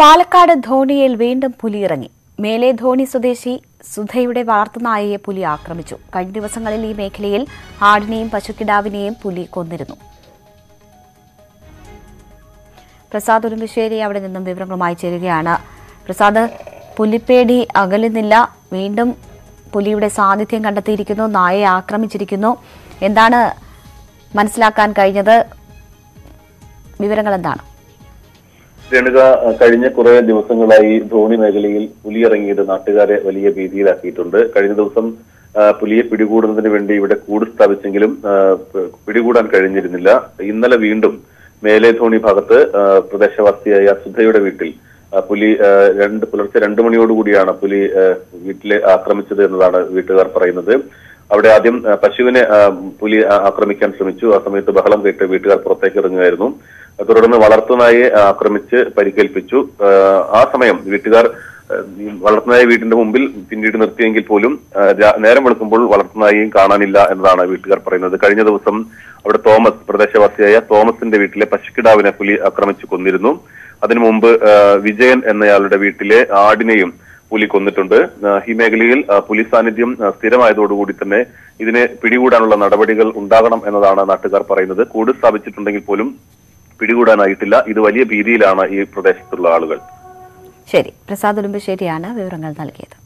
പാലക്കാട് ധോണിയിൽ വീണ്ടും പുലിയിറങ്ങി. മേലെ ധോണി സ്വദേശി സുധയുടെ വളർത്തുനായയെ പുലി ആക്രമിച്ചു. കഴിഞ്ഞ ദിവസങ്ങളിൽ ഈ മേഖലയിൽ ആടിനെയും പശുക്കിടാവിനെയും പുലി കൊന്നിരുന്നു. പ്രസാദ് ഉരുമ്പശ്ശേരി അവിടെ നിന്നും വിവരങ്ങളുമായി ചേരുകയാണ്. പ്രസാദ്, പുലിപ്പേടി അകലുന്നില്ല, വീണ്ടും പുലിയുടെ സാന്നിധ്യം കണ്ടെത്തിയിരിക്കുന്നു, നായയെ ആക്രമിച്ചിരിക്കുന്നു. എന്താണ് മനസ്സിലാക്കാൻ കഴിഞ്ഞത്? വിവരങ്ങൾ എന്താണ്? രേണുക, കഴിഞ്ഞ കുറെ ദിവസങ്ങളായി ധോണി മേഖലയിൽ പുലി ഇറങ്ങിയത് നാട്ടുകാരെ വലിയ ഭീതിയിലാക്കിയിട്ടുണ്ട്. കഴിഞ്ഞ ദിവസം പുലിയെ പിടികൂടുന്നതിന് വേണ്ടി ഇവിടെ കൂട് സ്ഥാപിച്ചെങ്കിലും പിടികൂടാൻ കഴിഞ്ഞിരുന്നില്ല. ഇന്നലെ വീണ്ടും മേലെ ധോണി ഭാഗത്ത് പ്രദേശവാസിയായ സുധയുടെ വീട്ടിൽ പുലി പുലർച്ചെ 2 മണിയോടുകൂടിയാണ് പുലി വീട്ടിലെ ആക്രമിച്ചത് എന്നതാണ് വീട്ടുകാർ പറയുന്നത്. അവിടെ ആദ്യം പശുവിനെ പുലി ആക്രമിക്കാൻ ശ്രമിച്ചു. ആ സമയത്ത് ബഹളം കേട്ട് വീട്ടുകാർ പുറത്തേക്ക് ഇറങ്ങുകയായിരുന്നു. തുടർന്ന് വളർത്തുനായെ ആക്രമിച്ച് പരിക്കേൽപ്പിച്ചു. ആ സമയം വീട്ടുകാർ വളർത്തുനായ വീടിന്റെ മുമ്പിൽ പിന്നീട് നിർത്തിയെങ്കിൽ പോലും നേരം വെളുക്കുമ്പോൾ വളർത്തുനായയും കാണാനില്ല എന്നതാണ് വീട്ടുകാർ പറയുന്നത്. കഴിഞ്ഞ ദിവസം അവിടെ പ്രദേശവാസിയായ തോമസിന്റെ വീട്ടിലെ പശുക്കിടാവിനെ പുലി ആക്രമിച്ചു കൊന്നിരുന്നു. അതിനു മുമ്പ് വിജയൻ എന്നയാളുടെ വീട്ടിലെ ആടിനെയും പുലി കൊന്നിട്ടുണ്ട്. ഈ മേഖലയിൽ പുലി സാന്നിധ്യം സ്ഥിരമായതോടുകൂടി തന്നെ ഇതിനെ പിടികൂടാനുള്ള നടപടികൾ ഉണ്ടാകണം എന്നതാണ് നാട്ടുകാർ പറയുന്നത്. കൂട് സ്ഥാപിച്ചിട്ടുണ്ടെങ്കിൽ പോലും പിടികൂടാനായിട്ടില്ല. ഇത് വലിയ ഭീതിയിലാണ് ഈ പ്രദേശത്തുള്ള ആളുകൾ. ശരി, പ്രസാദ് ഉരുമ്പശ്ശേരിയാണ് വിവരങ്ങൾ നൽകിയത്.